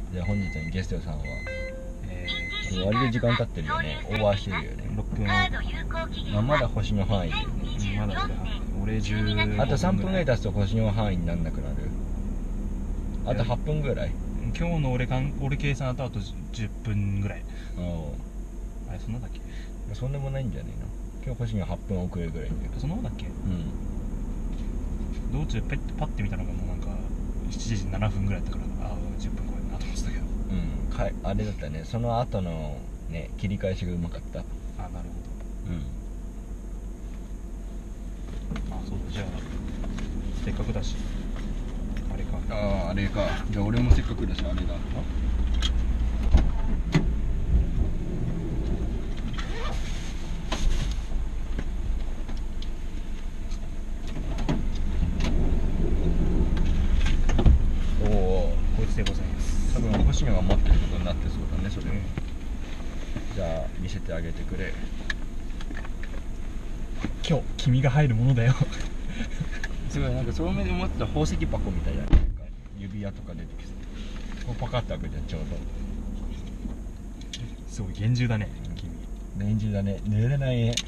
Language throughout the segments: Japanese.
じゃあ本日のゲストさんは割と時間経ってるよね。オーバーしてるよね。 6分まあ、まだ星の範囲で、ね、 まだ俺10 あと3分ぐらい経つと星の範囲になんなくなる。あと8分ぐらい。 今日の俺計算だとあと10分ぐらい。あれそんなだっけ。 そんでもないんじゃねえの。今日星が8分遅れぐらいだよ。 そんなもんだっけ。道中パッて見たのがもうなんか7時7分ぐらいだったから、ああ10分超えるなと思ってたけど、 あれだったね。その後のね切り返しがうまかった。 あ、なるほど。あ、そうだ。じゃあせっかくだしあれか。 あれか。じゃあ俺もせっかくだしあれだ。 こいつでございます。 多分星野が持ってることになってそうだね、それ。じゃあ見せてあげてくれ。 今日君が入るものだよ。 すごい、なんかそうめんで持ってた宝石箱みたいな、なんか指輪とか出てきて、こうパカッと開けてちょうど。 すごい厳重だね、君。 厳重だね。寝れないね。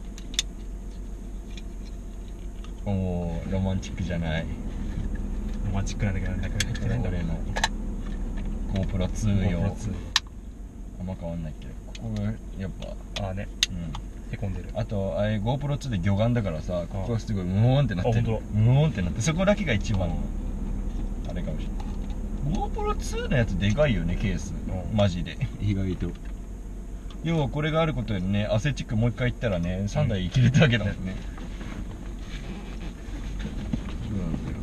おお、ロマンチックじゃない。 ロマンチックなんだけど中身入ってないんだ。 俺の GoPro2 よ。あんま変わんないけど、ここがやっぱへこんでる。 あとあれ GoPro2 で魚眼だからさ、ここがすごいムーンってなってる。 ムーンってなって、そこだけが一番あれかもしれない。 GoPro2 のやつでかいよね、ケース。マジで意外と。要はこれがあることでね、アスレチックもう一回行ったらね、3台切れたわけだもんね。そうなんだよ。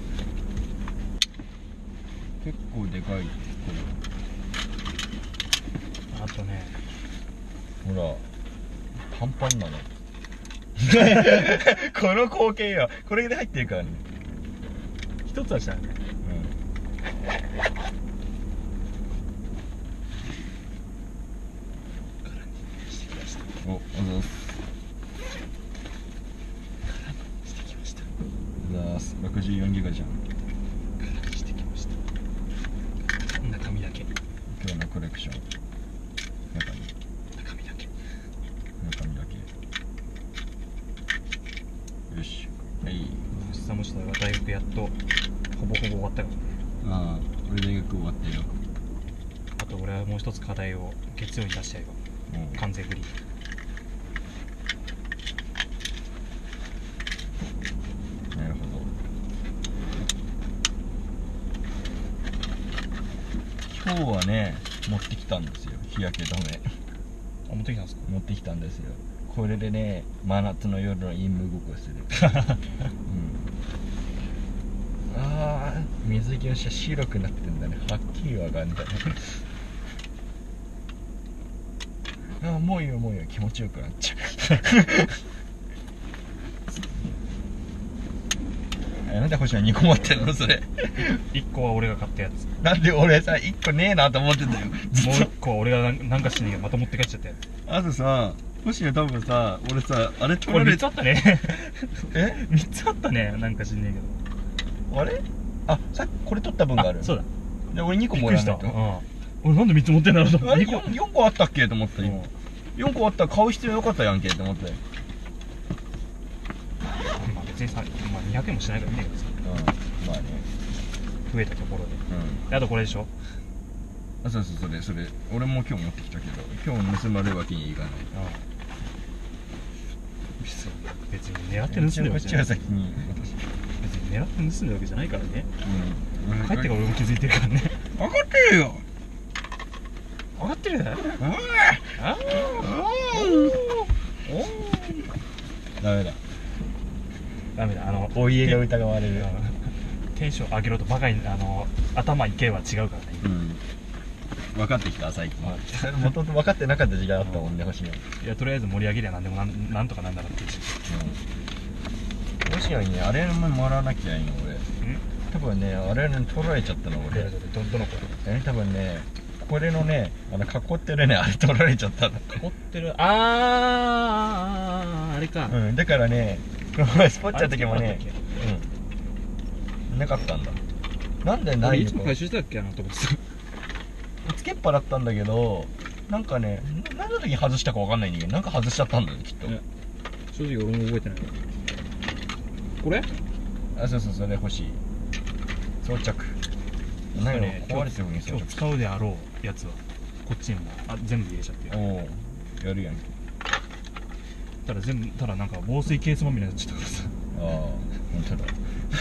結構でかい。 あとね、 ほらパンパンなの。この光景よ。これで入ってるからね。 一つはしたね。 お、おざす。 してきました。 おざす。64ギガじゃん。 してきました。中身だけ。 今日のコレクション。中身だけ。よし。はい。 下も下が大学やっとほぼ終わったよ。 ああ、俺大学終わったよ。 あと俺はもう一つ課題を月曜に出しちゃえば完全フリー。 なるほど。今日はね、持ってきたんですよ、日焼け止め。 持ってきたんですか。 持ってきたんですよ。これでね、真夏の夜の陰夢ごっこする。ああ、水着の下白くなってんだね。はっきりわかんだね。ああ、もういいよ気持ちよくなっちゃう。なんで星は2個持ってんのそれ。 1個は俺が買ったやつ。 なんで俺さ1個ねえなと思ってたよ。もう 1個は俺がなんかしねえけどまた持って帰っちゃったやつ。 あとさ、星は多分さ、俺さ、あれ取ら 3 れつあったね。 え 3つあったね、なんかしんねえけど。 あれ、あ、さっきこれ取った分がある。 そうだ。 で俺2個もらわないと。 俺なんで3つ持ってんだろうと思って。 4個あったっけと思った今。4個あったら買う必要なかったやんけと思って。 まあ別にさ、まあ200円もしないからね。 まあね、 増えたところで。あとこれでしょ。 あ、そうそれ俺も今日持ってきたけど、今日盗まれるわけにいかない。 別に狙って盗んでるわけじゃない。 先に別に狙って盗んでるわけじゃないからね。帰ってから俺も気づいてるからね。 分かってるよ。 分かってる。ダメだ。 お家が疑われる。 テンション上げろとバカに頭いけは違うからね。 分かってきた最近。もともと分かってなかった時間あったもんね、星野。いや、とりあえず盛り上げりゃなんでもなんとかなんだろうっていう。 星野にね、あれももらわなきゃいいの俺。多分ね、あれに取られちゃったの俺。 どの子？ 多分ね、これのね、囲ってるね、あれ取られちゃったの。 囲ってる、あれか。 だからね、この前スポッチャの時もね、なかったんだ。なんでないの？ いつも回収したっけなと思ってた。 つけっぱだったんだけど、なんかね、何の時に外したかわかんないんだけど、なんか外しちゃったんだよね、きっと。 正直俺も覚えてない。これ？ あ、そうそう、それ欲しい。装着。何を壊れてるのに装着。 今日使うであろうやつはこっちにも全部入れちゃってる。 おお、やるやん。 ただなんか防水ケースまみれになっちゃったからさ。 ああ、本当だ。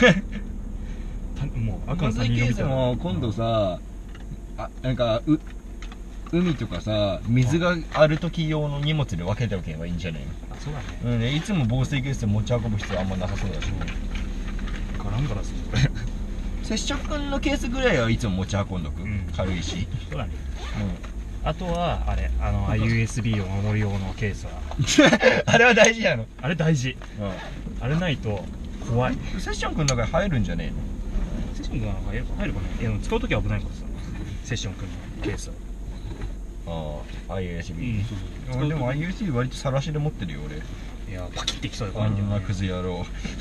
もう赤防水ケースの他人を見たらも今度さ、なんか海とかさ、水がある時用の荷物で分けておけばいいんじゃないの？ あ、そうだね。 うんね、いつも防水ケースで持ち運ぶ必要あんまなさそうだし。 ガランガラするこれ。 接触君のケースぐらいはいつも持ち運んどく、軽いし。 そうだね。あとはあれUSB を守る用のケースはあれは大事やの。 あれ大事。あれないと怖い。 セッション君の中に入るんじゃねえの？ セッション君が入るかね。いや、使うときは危ないからさ、セッション君のケースは。 ああ、IUSB。でも IUSB 割とさらしで持ってるよ俺。 いや、パキってきそうで怖いんだよね。 あんなクズ野郎。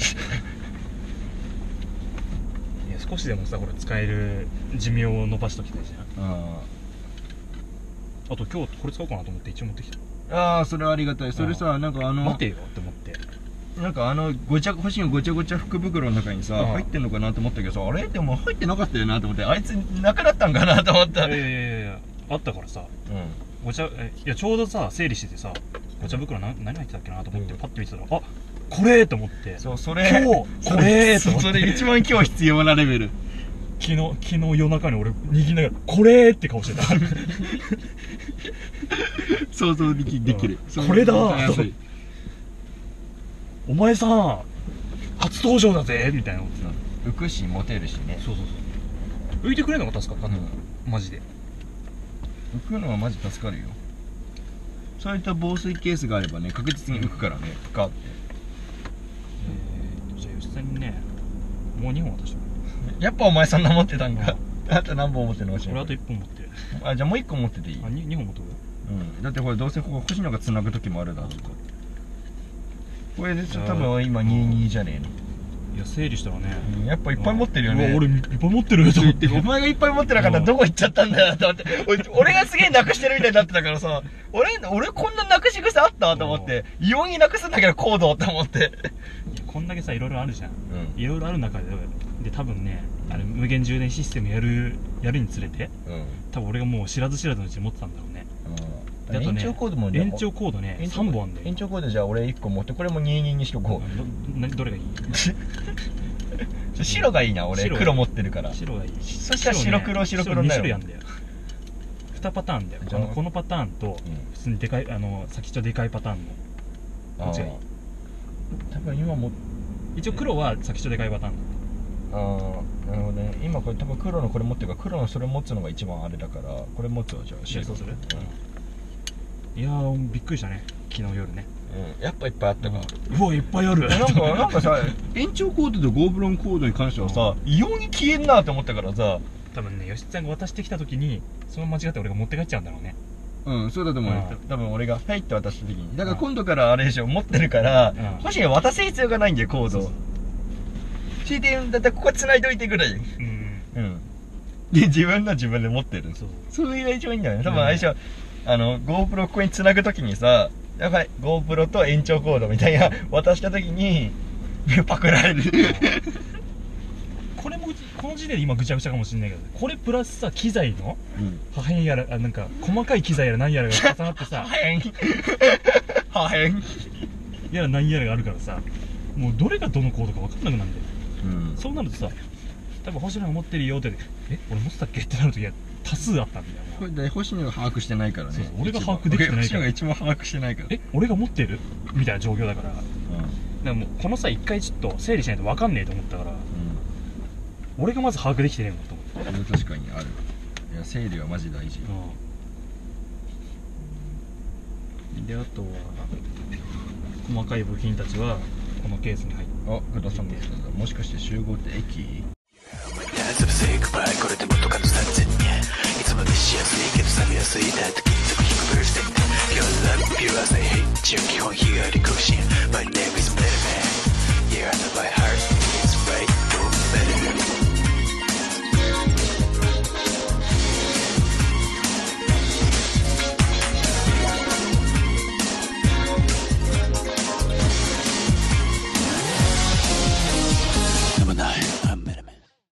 いや、少しでもさ、ほら使える寿命を伸ばしときたいじゃん。あと今日これ使おうかなと思って一応持ってきた。 ああ、それはありがたい。それさ、なんか待てよって思って、 なんか星のごちゃごちゃ福袋の中にさ、入ってんのかなと思ったけどさ、あれでも入ってなかったよなと思って、あいつなくなったんかなと思った。 いやあったからさ、いやちょうどさ整理しててさ、ごちゃ袋何入ってたっけなと思ってパッて見てたら、あ、これと思って。 そう、それ今日これと思って。 それ一番今日必要なレベル。 昨日夜中に俺握りながらこれって顔してた。 想像できる。 これだー。お前さん初登場だぜみたいな思ってた。 浮くしモテるしね。 そう浮いてくれるのが助かった。マジで浮くのはマジ助かるよ。そういった防水ケースがあればね、確実に浮くからね、ふかって。 じゃあ吉田にね、もう2本渡した。 やっぱお前そんな持ってたんか。あと何本持ってるの？ 俺あと1本持ってる。 あ、じゃあもう1個持ってていい？ あ、2本持ってる。 だってこれどうせここ星野が繋ぐ時もあるだろうと。これで多分今22じゃねえの。 いや、整理したらね、 やっぱいっぱい持ってるよね。 俺いっぱい持ってると思って。 お前がいっぱい持ってなかったらどこ行っちゃったんだよと思って。俺がすげえなくしてるみたいになってたからさ、俺こんななくし癖あったと思って、異様になくすんだけどコードと思って。 こんだけさ、いろいろあるじゃん。いろいろある中で多分ね、無限充電システムやるにつれて、多分俺がもう知らず知らずのうちに持ってたんだろうね。 延長コードもね、 延長コードね、3本あんだよ。 延長コードじゃあ俺1個持って、これも22にしとこう。どれがいい？ 白がいいな、俺黒持ってるから。 白がいい。 そしたら白黒だよ。 2種類あんだよ。2パターンだよ。このパターンと普通にでかい、先っちょでかいパターンのどっちがいい？ 多分今も一応黒は先っちょでかいパターンだ。なるほどね。今これ多分黒のこれ持ってるから、黒のそれ持つのが一番あれだから、これ持つわ。じゃあそうする？いやー、びっくりしたね、昨日夜ね。 やっぱいっぱいあったか。 うわ、いっぱいある。 なんかさ、延長コードとゴーブロンコードに関してはさ、異様に消えんなって思ったからさ。 多分ね、吉田さんが渡してきた時にその間違って俺が持って帰っちゃうんだろうね。 そうだと思うよ。多分俺が「はい」って渡した時に、だから今度からあれでしょ、持ってるからもし渡す必要がないんだよ、コード。ついてだったらここ繋いどいてぐらい。で自分で持ってる。そういうが一番いいんだよね。多分あれでしょ、GoPro ここに繋ぐ時にさ、やばい GoPro と延長コードみたいな渡した時にパクられる。 これもこの時点で今ぐちゃぐちゃかもしれないけど、これプラスさ、機材の破片やらなんか細かい機材やら何やらが重なってさ、 破片やら何やらがあるからさ、もうどれがどのコードか分かんなくなるんだよ。そうなるとさ、多分星野が持ってるよって俺持ってたっけってなる時は多数あったんだよ。 これ星野が把握してないからね。 俺が把握できてないから。 星野が一番把握してないから。 俺が持ってるみたいな状況だから。でもこの際一回ちょっと整理しないと分かんねえと思ったから、俺がまず把握できてねえもんと思って。 確かにある。いや、整理はマジ大事。 で、あとは細かい部品たちはこのケースに入って。 あ、グダさんも来たんだ。もしかして集合って駅？これでもとかの3000円。いつまでしやすいけど冷めやすいだって金属低くブルーして今日はラブピュア朝日純基本日帰り更新